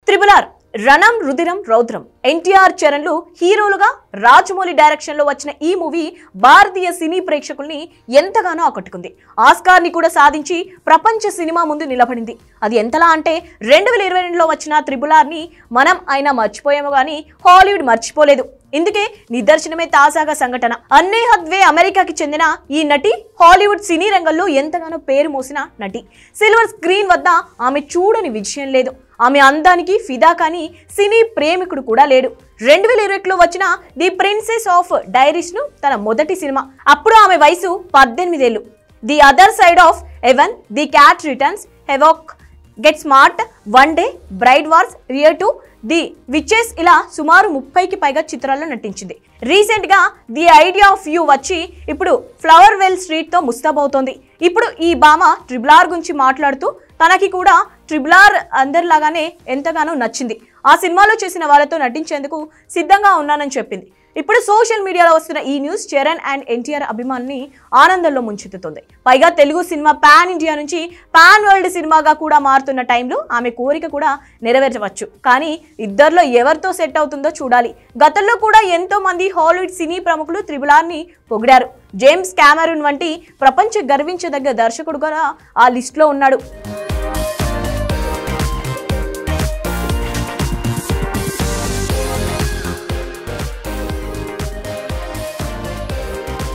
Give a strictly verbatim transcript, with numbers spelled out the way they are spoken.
Triple R రణం రుధిరం రౌద్రం ఎన్టీఆర్ చరణ్లు హీరోలుగా రాజమౌళి డైరెక్షన్ లో వచ్చిన ఈ మూవీ భారతీయ సినీ ప్రేక్షకుల్ని ఎంతగానో ఆకట్టుకుంది. ఆస్కార్ ని కూడా సాధించి ప్రపంచ సినిమా ముందు నిలబడింది. అది ఎంతలా అంటే రెండు వేల ఇరవై రెండులో వచ్చిన త్రిబుల్ ఆర్ ని మనం అయినా మర్చిపోయాము గానీ హాలీవుడ్ మర్చిపోలేదు. ఇందుకే నిదర్శనమే తాజాగా సంఘటన. అన్నే హత్వే అమెరికాకి చెందిన ఈ నటి హాలీవుడ్ సినీ రంగంలో ఎంతగానో పేరు మోసిన నటి. సిల్వర్ స్క్రీన్ వద్ద ఆమె చూడని విజయం లేదు. ఆమె అందానికి ఫిదా కానీ సినీ ప్రేమికుడు కూడా లేడు. రెండు వేల ఇరవై ఒకటిలో వచ్చిన ది ప్రిన్సెస్ ఆఫ్ డైరీస్ ను తన మొదటి సినిమా. అప్పుడు ఆమె వయసు పద్దెనిమిదేళ్లు. The other side of heaven, the cat returns, havoc, get smart, one day, bride wars, Rio two, the witches ఇలా సుమారు ముప్పైకి పైగా చిత్రాల్లో నటించింది. రీసెంట్ గా ది ఐడియా ఆఫ్ యూ వచ్చి ఇప్పుడు ఫ్లవర్ వెల్ స్ట్రీట్ తో ముస్తాబవుతోంది. ఇప్పుడు ఈ భామ ట్రిబుల్ ఆర్ గురించి మాట్లాడుతూ తనకి కూడా ట్రిబుల్ ఆర్ అందరిలాగానే ఎంతగానో నచ్చింది. ఆ సినిమాలో చేసిన వాళ్ళతో నటించేందుకు సిద్ధంగా ఉన్నానని చెప్పింది. ఇప్పుడు సోషల్ మీడియాలో వస్తున్న ఈ న్యూస్ చరణ్ అండ్ ఎన్టీఆర్ అభిమానుల్ని ఆనందంలో ముంచెత్తుతుంది. పైగా తెలుగు సినిమా పాన్ ఇండియా నుంచి పాన్ వరల్డ్ సినిమాగా కూడా మారుతున్న టైంలో ఆమె కోరిక కూడా నెరవేర్చవచ్చు. కానీ ఇద్దరిలో ఎవరితో సెట్ అవుతుందో చూడాలి. గతంలో కూడా ఎంతో మంది హాలీవుడ్ సినీ ప్రముఖులు త్రిబుల్ ఆర్ ని పొగిడారు. జేమ్స్ కెమెరూన్ వంటి ప్రపంచ గర్వించదగ్గ దర్శకుడు కూడా ఆ లిస్టులో ఉన్నాడు.